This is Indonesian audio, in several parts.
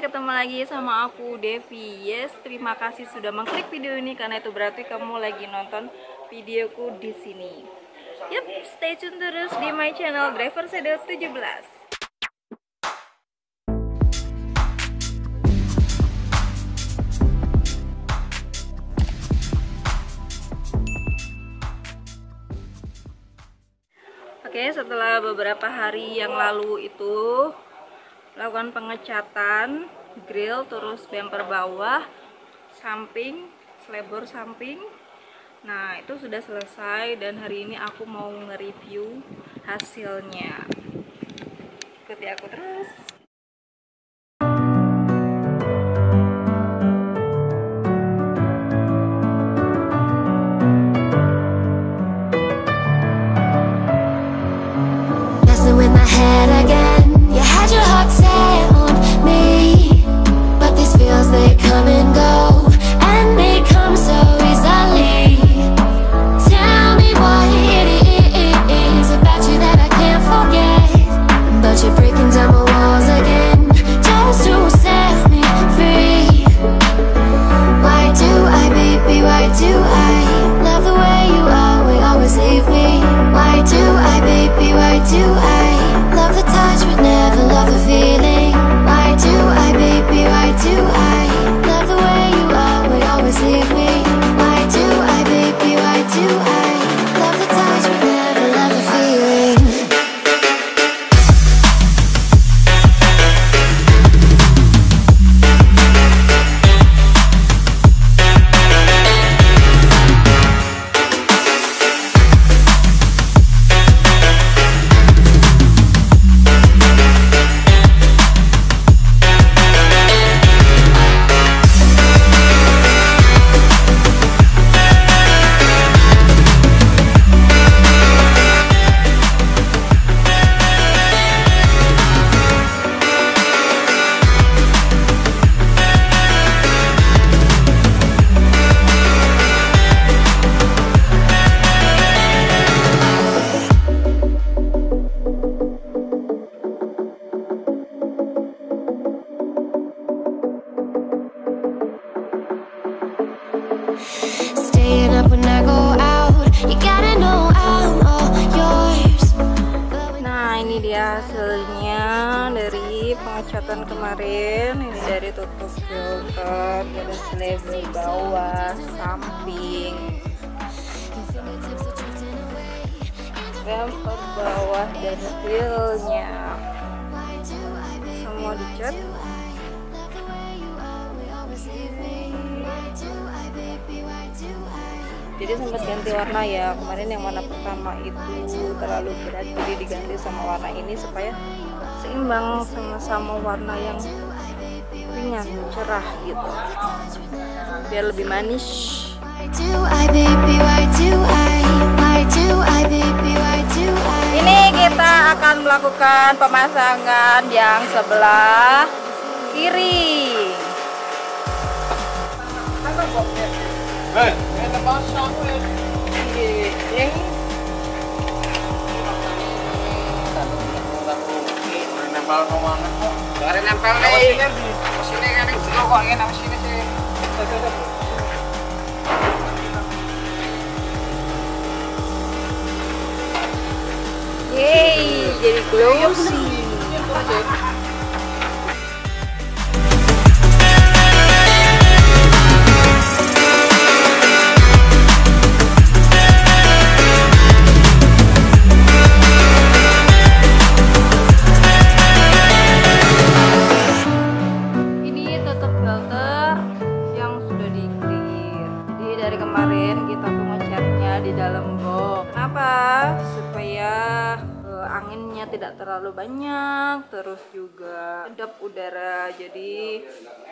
ketemu lagi sama aku Devi. Yes, terima kasih sudah mengklik video ini karena itu berarti kamu lagi nonton videoku di sini. Yap, stay tune terus di my channel Driver Shadow 17. Oke, setelah beberapa hari yang lalu itu lakukan pengecatan grill, terus bumper bawah, samping, slebor samping. Nah, itu sudah selesai dan hari ini aku mau nge-review hasilnya. Ikuti aku terus. Hasilnya dari pengecatan kemarin. Ini dari tutup filter, dari slab bawah, samping, bumper bawah, dan grillnya semua dicat. Jadi sempat ganti warna ya, kemarin yang warna pertama itu terlalu berat, jadi diganti sama warna ini supaya seimbang sama warna yang ringan, cerah gitu, biar lebih manis. Ini kita akan melakukan pemasangan yang sebelah kiri. Nempel nih. Sini kan yang jero kok enak sini sih. Yeay, jadi glossy. Anginnya tidak terlalu banyak, terus juga kedap udara, jadi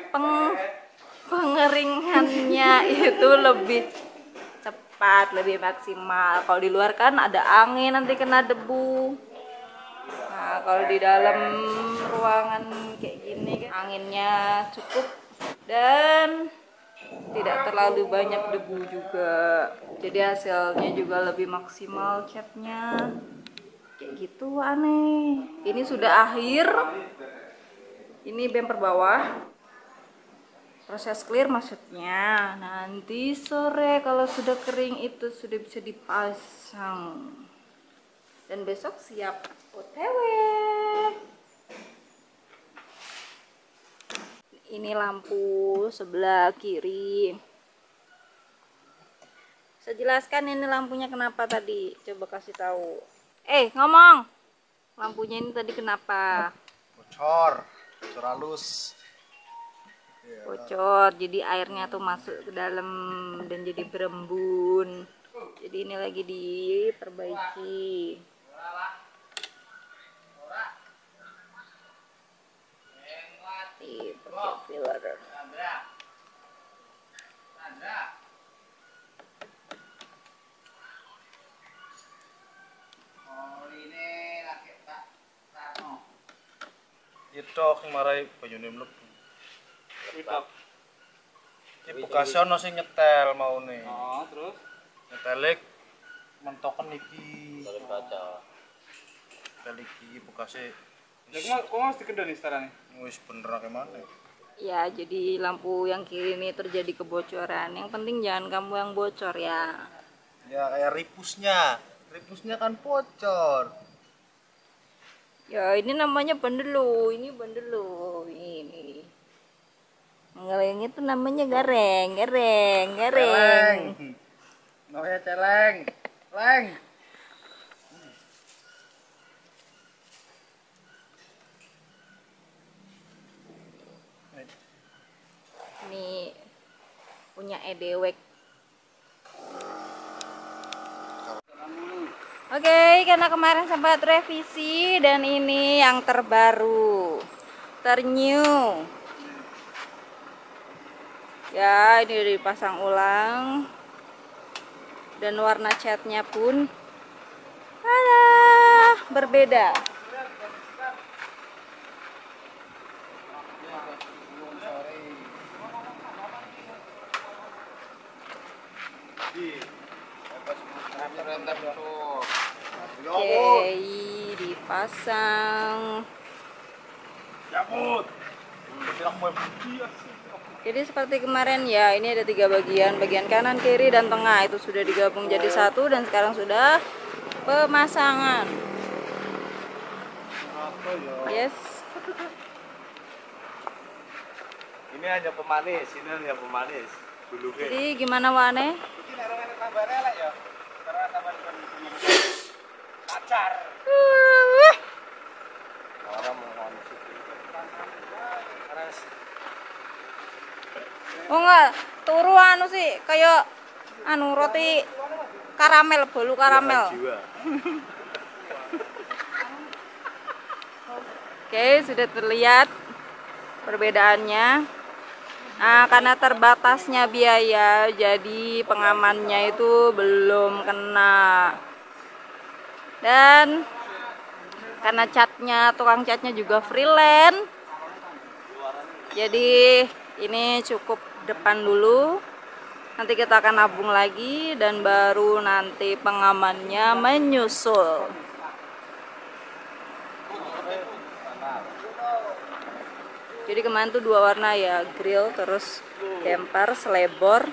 pengeringannya itu lebih cepat, lebih maksimal. Kalau di luar kan ada angin, nanti kena debu. Nah, kalau di dalam ruangan kayak gini kan anginnya cukup dan tidak terlalu banyak debu juga, jadi hasilnya juga lebih maksimal catnya. Kayak gitu aneh. Ini sudah akhir Ini bumper bawah. Proses clear maksudnya nanti sore kalau sudah kering itu sudah bisa dipasang. Dan besok siap OTW. Ini lampu sebelah kiri. Saya jelaskan ini lampunya kenapa tadi. Coba kasih tahu. Ngomong. Lampunya ini tadi kenapa? Bocor halus. Bocor, jadi airnya tuh masuk ke dalam dan jadi berembun. Jadi ini lagi diperbaiki. Filler. Itu marai banyune mlebu. Iki bekasnya ono sing nyetel maune. Oh, terus Nyetelik mentoken iki. dari kaca. Nyetel iki bekasnya Ya kok mesti kendali sekarang nih? wis bener akeh maneh. Ya, jadi lampu yang kiri ini terjadi kebocoran. Yang penting jangan kamu yang bocor ya. Ya kayak ripusnya. Ripusnya kan bocor. Ya, ini namanya bandelo. Ini bandelo. Ini. Kalau yang itu namanya gareng. No ya celeng. Leng. Ini punya edewek. Oke, karena kemarin sempat revisi dan ini yang terbaru, ternew. Ya, ini udah dipasang ulang dan warna catnya pun berbeda. Oke, dipasang. Jadi seperti kemarin ya, ini ada 3 bagian, bagian kanan, kiri, dan tengah itu sudah digabung jadi satu dan sekarang sudah pemasangan. Yes. Ini hanya pemanis, ini hanya pemanis. Jadi gimana Wane? Oh enggak, turu anu sih kayak anu roti karamel, bolu karamel. Oke, sudah terlihat perbedaannya. Nah, karena terbatasnya biaya, jadi pengamannya itu belum kena. Dan karena catnya, tukang catnya juga freelance, jadi ini cukup depan dulu. Nanti kita akan nabung lagi dan baru nanti pengamannya menyusul. Jadi kemarin tuh 2 warna ya, grill terus bumper, selebor.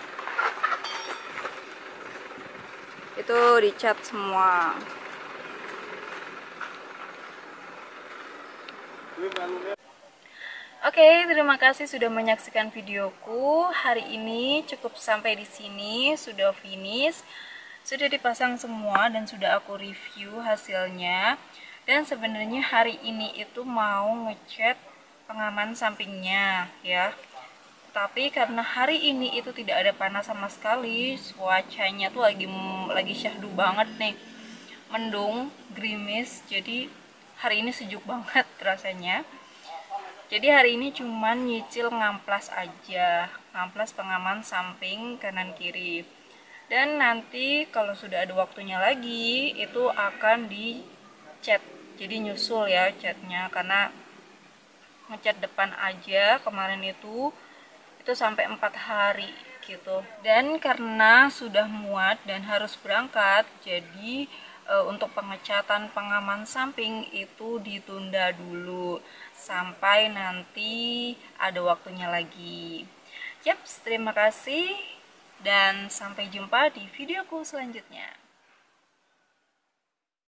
Itu dicat semua. Oke, terima kasih sudah menyaksikan videoku. Hari ini cukup sampai di sini, sudah finish. Sudah dipasang semua dan sudah aku review hasilnya. Dan sebenarnya hari ini itu mau ngecat pengaman sampingnya ya. Tapi karena hari ini itu tidak ada panas sama sekali, cuacanya tuh lagi syahdu banget nih. Mendung, gerimis, jadi hari ini sejuk banget rasanya. Jadi hari ini cuman nyicil ngamplas aja, ngamplas pengaman samping kanan kiri. Dan nanti kalau sudah ada waktunya lagi itu akan dicat. Jadi nyusul ya catnya, karena ngecat depan aja kemarin itu sampai 4 hari gitu. Dan karena sudah muat dan harus berangkat, jadi untuk pengecatan pengaman samping itu ditunda dulu sampai nanti ada waktunya lagi. Yap, terima kasih dan sampai jumpa di videoku selanjutnya.